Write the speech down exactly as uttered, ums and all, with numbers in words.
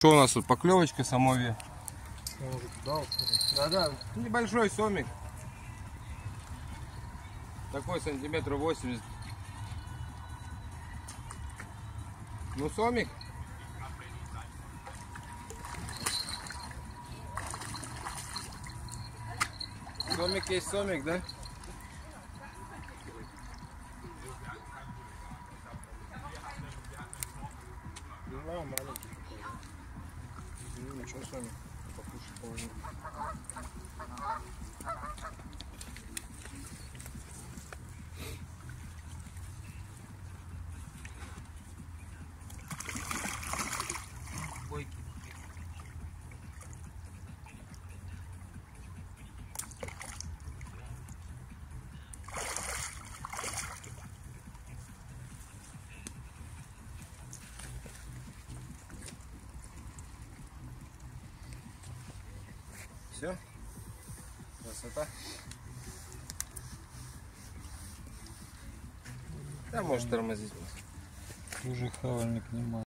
Что у нас тут? Поклевочка самовья. Да-да. Небольшой сомик. Такой сантиметров восемьдесят. Ну, сомик. Сомик есть сомик, да? Да, маленький такой. Ну, ничего, сомик. Покушать положить. Все? Красота. Да, может тормозить. Уже хавальник нема.